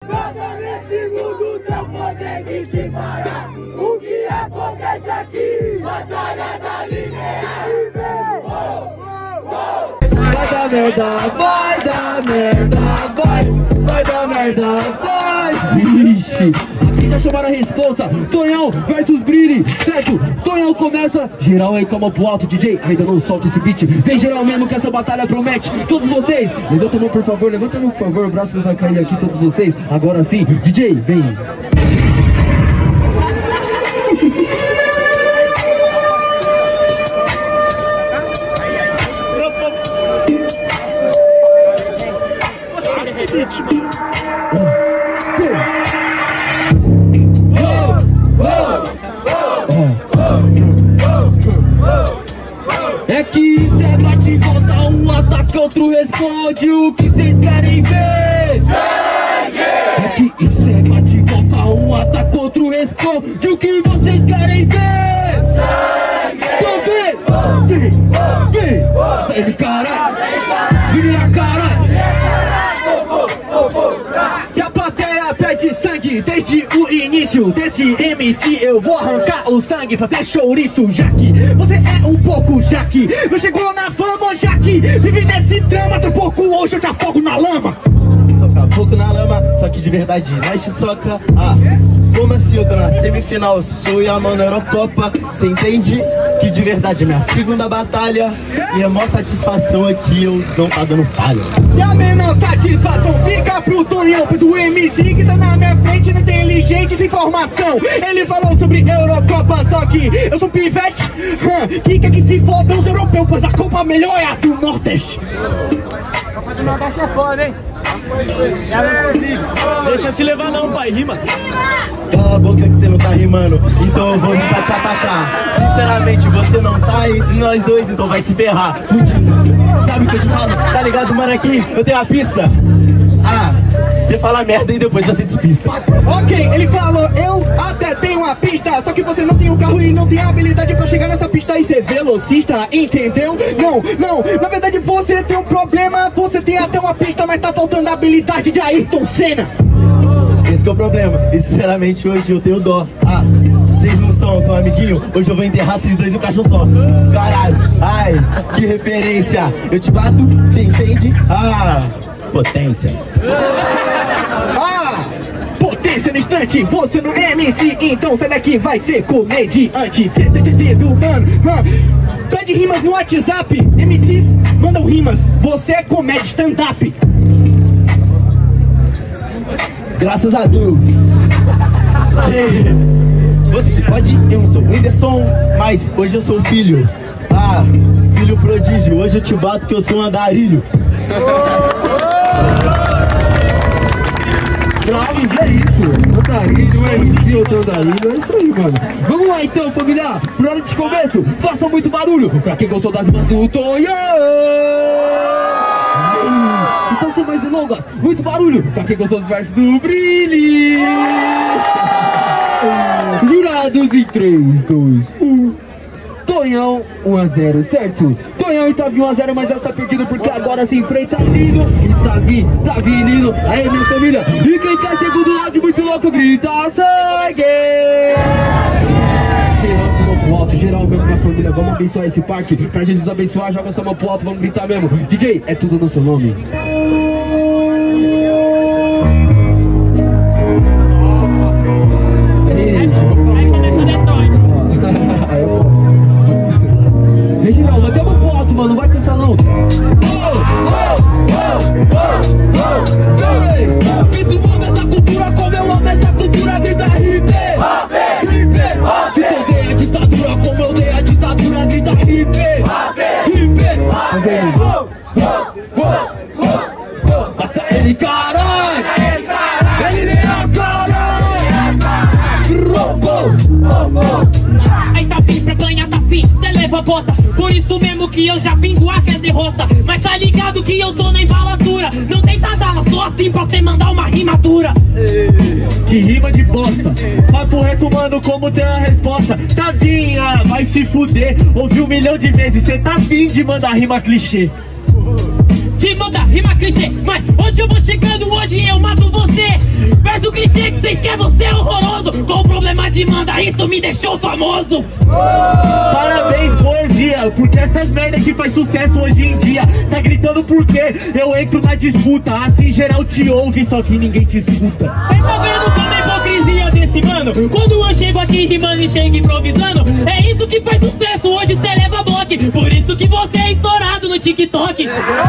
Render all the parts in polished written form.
Nada nesse mundo não consegue te parar. O que acontece aqui? Batalha da linear. Vai dar merda, vai dar merda, vai dar merda, vai. Vixe, aqui já chamaram a responsa. Tonhão versus Brilli, certo? Tonhão começa, geral aí calma pro alto, DJ, ainda não solta esse beat. Vem geral mesmo que essa batalha promete. Todos vocês, levanta a mão por favor, levanta a mão por favor, o braço não vai cair aqui, todos vocês. Agora sim, DJ, vem. É que isso é bate e volta, um ataca, outro responde. O que vocês querem ver? Sangue! É que isso é bate e volta, um ataca, outro responde. O que vocês querem ver? Sangue! Então vem! Sai de caralho! Vira caralho! Que a plateia pede sangue desde o início desse MC. Eu vou arrancar o sangue, fazer chouriço, já que você é um pouco jaque. Não chegou na fama, jaque. Vive nesse drama, tão pouco hoje eu te afogo na lama. Soca fogo na lama, só que de verdade nós te soca. Como assim eu tô na semifinal, eu sou e a mão na Eurocopa. Cê entende que de verdade é minha segunda batalha. E a maior satisfação aqui eu não tá dando falha. E a menor satisfação fica pro Tonhão, pois o MC que tá na minha frente não tem inteligente sem informação. Ele falou sobre Eurocopa, só que eu sou pivete. Que quer que se foda os europeus, pois a Copa melhor é a do Nordeste. A Copa do Nordeste é foda, hein? Deixa se levar não, pai, rima. Cala a boca que você não tá rimando, então eu vou vir pra te atacar. Sinceramente você não tá entre nós dois, então vai se ferrar. Fudido, sabe o que eu te falo? Tá ligado, mano, aqui eu tenho a pista. Você fala merda e depois você despista. Ok, ele falou, eu até tenho a pista. Só que você não tem o carro e não tem a habilidade pra chegar nessa pista e ser velocista, entendeu? Não, na verdade você tem um problema. Você tem até uma pista, mas tá faltando a habilidade de Ayrton Senna. Esse que é o problema, e sinceramente hoje eu tenho dó. Vocês não são tão amiguinho, hoje eu vou enterrar vocês dois e o cachorro só. Caralho, ai, que referência. Eu te bato, cê entende? Potência. Potência no instante, você não é MC, então sai daqui, vai ser comediante. Cê tá entendendo, mano? Pede rimas no WhatsApp, MCs mandam rimas, você é comédia stand-up. Graças a Deus. Você pode, eu não sou o Whindersson, mas hoje eu sou filho. Filho prodígio, hoje eu te bato que eu sou um andarilho. Jovens, é isso. Andarilho, MC, outro andarilho, é isso aí, mano. Vamos lá então, família. Por hora de começo, faça muito barulho pra quem gostou das rimas do Tonhão. Então, sem mais delongas, muito barulho pra quem gostou dos versos do Brilli. Jurados em 3, 2, 1. Tonhão 1-0, certo? Tonhão tá vindo 1-0, mas ela tá perdendo porque agora se enfrenta lindo. E tá vindo. Aí, minha família. E quem quer segundo lado muito louco, grita sangue! Geral mesmo, minha família, vamos abençoar esse parque. Pra Jesus abençoar, joga sua mão pro alto, vamos gritar mesmo. DJ, é tudo no seu nome. Geral, mas tem uma pro alto, mano, não vai pensar não. Se tu ama essa cultura como eu amo essa cultura, grita RIP! Se tu odeia a ditadura como eu odeio a ditadura, grita RIP! Mata ele, caralho! Ele é a caralho! Aí tá fim pra ganhar, tá fim, cê leva a bota. Por isso mesmo que eu já vim doar que é derrota. Mas tá ligado que eu tô na embaladura. Não tenta dar, só assim pra cê mandar uma rimadura. Que rima de bosta. Papo reto, mano, como tem a resposta? Tazinha, vai se fuder. Ouvi 1 milhão de vezes, cê tá afim de mandar rima clichê. Te manda rima clichê, mas onde eu vou chegando hoje eu mato você. de manda, isso me deixou famoso. Parabéns, poesia, porque essas merda que faz sucesso hoje em dia. Tá gritando porque eu entro na disputa. Assim geral te ouve, só que ninguém te escuta. Cê tá vendo como é hipocrisia desse mano? Quando eu chego aqui rimando e chego improvisando, é isso que faz sucesso, hoje cê leva bloco. Por isso que você é estourado no TikTok.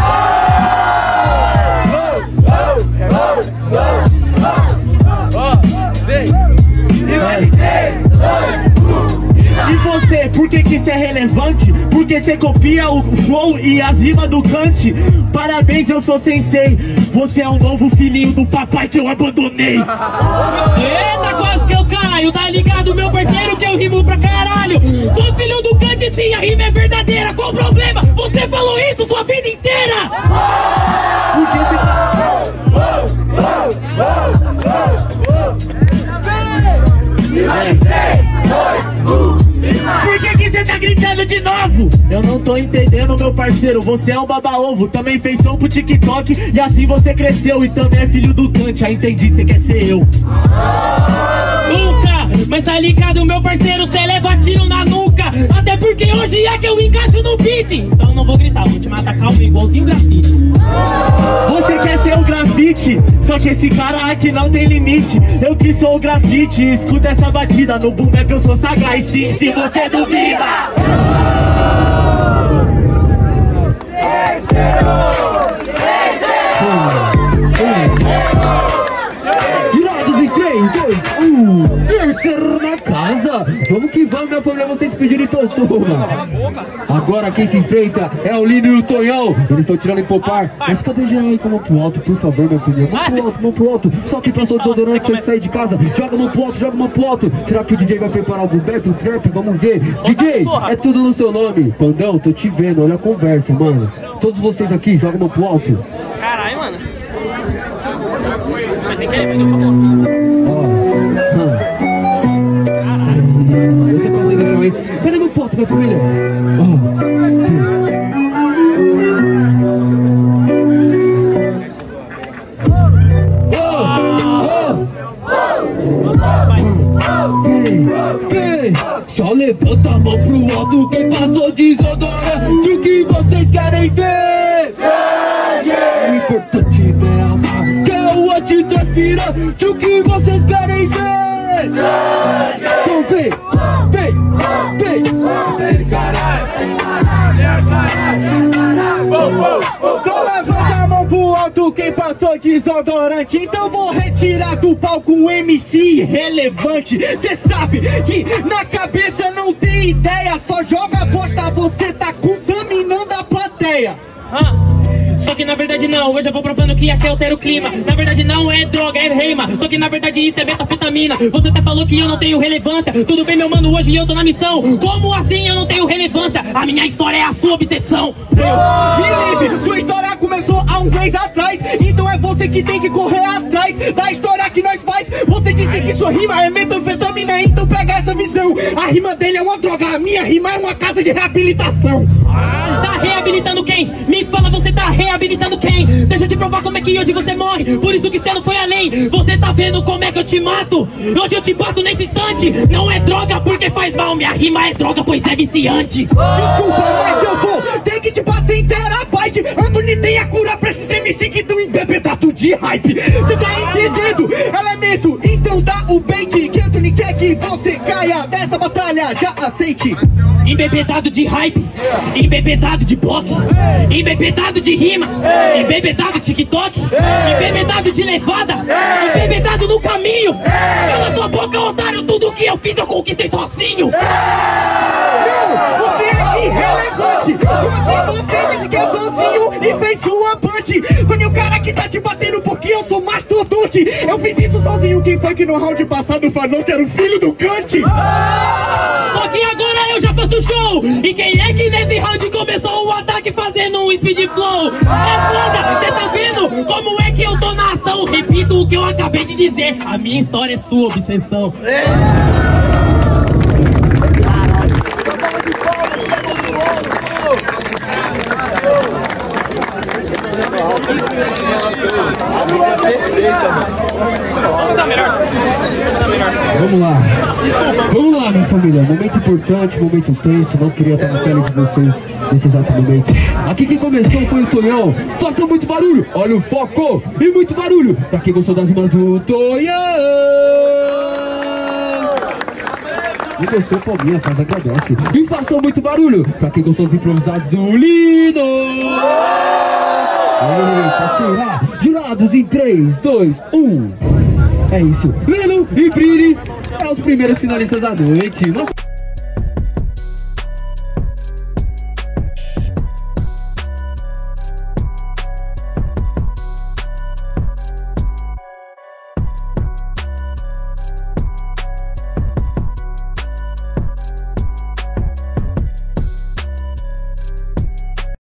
E você, por que que isso é relevante? Porque você copia o flow e as rimas do Kant. Parabéns, eu sou sensei. Você é um novo filhinho do papai que eu abandonei. Eita, quase que eu caio, tá ligado, meu parceiro, que eu rimo pra caralho. Sou filho do Kant, sim, a rima é verdadeira. Qual o problema? Você falou isso sua vida inteira. Porque você... Por que você tá gritando de novo? Eu não tô entendendo, meu parceiro. Você é um baba-ovo, também fez som pro TikTok e assim você cresceu. E também é filho do Kant, já entendi, você quer ser eu. Nunca, mas tá ligado, meu parceiro, cê leva tiro na nuca. Até porque hoje é que eu encaixo no beat. Então não vou gritar, vou te matar calmo igualzinho grafite. Você quer ser o grafite, só que esse cara aqui não tem limite. Eu que sou o grafite, escuta essa batida. No boom bap eu sou sagaz, sim, se você duvida. Virados em 3, 2, 1. Terceiro na casa. Vamos que vamos, meu família. Vocês pediram, então toma. Agora quem se enfrenta é o Lino e o Tonhão. Eles estão tirando em popar. Mas cadê já aí com a mão pro alto, por favor, meu filho? Mão pro alto. Só que passou o desodorante tem que sair de casa. Joga a mão pro alto, joga a mão pro alto. Será que o DJ vai preparar o boom-bap, o trap? Vamos ver. DJ, é tudo no seu nome. Pandão, tô te vendo. Olha a conversa, mano. Todos vocês aqui, joga a mão pro alto. Caralho, mano. Mas sem querer, mas eu falo. Você consegue jogar aí? Cadê meu ponto, minha família? Só levanta a mão pro alto quem passou desodorante. O que vocês querem ver? Sangue! O importante é amar, que é o antitranspirante. O que vocês querem ver? Sangue! Então vem! Só levanta a mão pro alto quem passou desodorante. Então vou retirar do palco um MC irrelevante. Cê sabe que na cabeça não tem ideia. Só joga bosta, você tá contaminando a plateia. Só que na verdade não, hoje eu vou provando que aqui altera o clima. Na verdade não é droga, é rima. Só que na verdade isso é metafetamina. Você até falou que eu não tenho relevância. Tudo bem, meu mano, hoje eu tô na missão. Como assim eu não tenho relevância? A minha história é a sua obsessão. Deus me livre, sua história começou há um mês atrás. Então é você que tem que correr atrás da história que nós faz. Você disse que sua rima é metanfetamina, então pega essa visão. A rima dele é uma droga, a minha rima é uma casa de reabilitação. Tá reabilitando quem? Me fala, você tá reabilitando quem? Deixa eu te provar como é que hoje você morre. Por isso que você não foi além. Você tá vendo como é que eu te mato? Hoje eu te bato nesse instante. Não é droga porque faz mal. Minha rima é droga, pois é viciante. Desculpa, mas eu vou ter que te bater em terabyte. Anthony tem a cura pra esses MC que tão embebedado de hype. Você tá entendendo? Elemento, então dá o bait. Que Anthony quer que você caia dessa batalha, já aceite. Embebedado de hype, embebedado de bloco, embebedado de rima, embebedado de TikTok, embebedado de levada, embebedado no caminho. Cala sua boca, otário, tudo que eu fiz eu conquistei sozinho. Não, você é irrelevante. Como assim você disse que é sozinho e fez sua punch? Quando o cara que tá te batendo porque eu sou mastodonte. Eu fiz isso sozinho, quem foi que no round passado falou que era o filho do Kant? Só que agora eu já faço show. E quem é que nesse round começou o ataque fazendo um speed flow? É foda, cê tá vendo como é que eu tô na ação? Repito o que eu acabei de dizer, a minha história é sua obsessão. Perfeita, mano. Vamos usar melhor. Vamos lá, minha família. Momento importante, momento tenso. Não queria estar na pele de vocês nesse exato momento. Aqui quem começou foi o Tonhão. Façam muito barulho, olha o foco. E muito barulho pra quem gostou das rimas do Tonhão. E gostou, palminha, faz agradece. E façam muito barulho pra quem gostou dos improvisados do Lino. Eita, será? Jurados em 3, 2, 1. É isso. Lino e Brini é os primeiros finalistas da noite. Nossa.